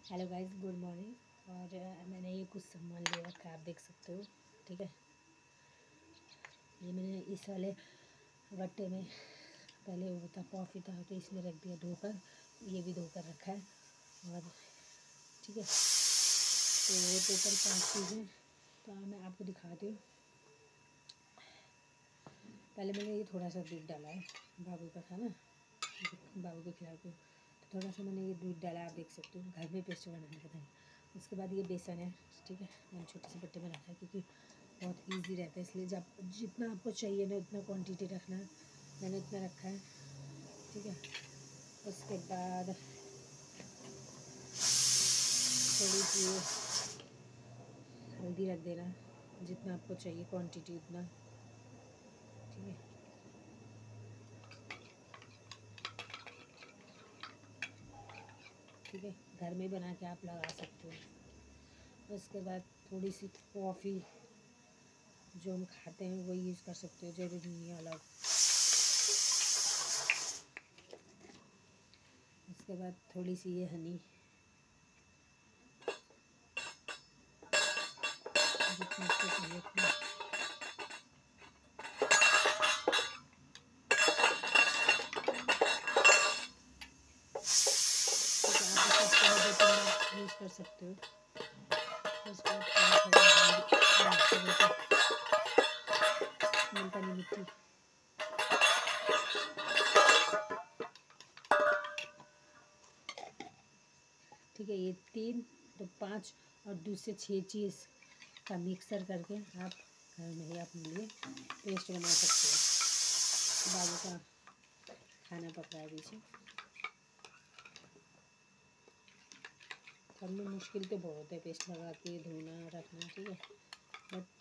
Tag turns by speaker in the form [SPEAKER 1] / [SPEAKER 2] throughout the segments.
[SPEAKER 1] Hello guys, good morning. और मैंने ये कुछ सामान ले रखा है, आप देख सकते हो। ठीक है, ये मैंने इस वाले गट्टे में पहले वो था, कॉफ़ी था, तो इसमें रख दिया धोकर। ये भी धोकर रखा है। और ठीक है, तो वो टोटल 5 चीज़ें तो मैं आपको दिखाती हूँ। पहले मैंने ये थोड़ा सा दूध डाला है, बाबू का था ना, बाबू को खिलाती हूँ, तो थोड़ा सा मैंने ये दूध डाला, आप देख सकते हो। घर में पेस्ट बनाने का था। उसके बाद ये बेसन है, ठीक है, मैंने छोटे से बट्टे में रखा है क्योंकि बहुत इजी रहता है, इसलिए जब जितना आपको चाहिए ना उतना क्वांटिटी रखना है। मैंने इतना रखा है, ठीक है। उसके बाद थोड़ी सी हल्दी रख देना, जितना आपको चाहिए क्वांटिटी उतना, ठीक है। ठीक है, घर में बना के आप लगा सकते हो। उसके बाद थोड़ी सी कॉफ़ी जो हम खाते हैं वो यूज़ कर सकते हो, ज़रूरी नहीं है अलग। उसके बाद थोड़ी सी ये हनी, जितना आपको चाहिए उतना। यूज़ कर सकते हो। उसके बाद मुल्तानी मिट्टी, ठीक है। ये 3 तो 5 और दूसरे 6 चीज़ का मिक्सर करके आप घर में ही अपने लिए पेस्ट बना सकते हो। बाबू का खाना पक रहा है पीछे। घर में मुश्किल तो बहुत है पेस्ट लगा के धोना रखना, ठीक है, बट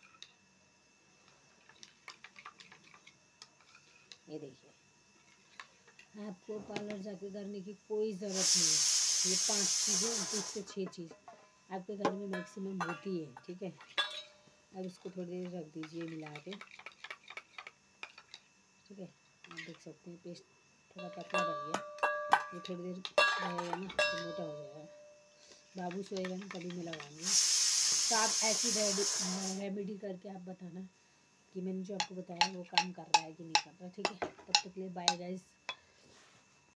[SPEAKER 1] ये देखिए, आपको पार्लर जाके करने की कोई ज़रूरत नहीं है। ये 5 चीज़ें, दूसरे 6 चीज़ आपके घर में मैक्सिमम होती है, ठीक है। अब इसको थोड़ी देर रख दीजिए मिला के, ठीक है। आप देख सकते हैं पेस्ट थोड़ा पतला बन गया। ये थोड़ी देर रहेगा ना तो मोटा हो जाएगा। बाबू सोएगा ना तभी मैं लगाऊंगी। तो आप ऐसी रेमेडी करके आप बताना कि मैंने जो आपको बताया वो काम कर रहा है कि नहीं कर रहा, ठीक है। तब तक के लिए बाय गाइस।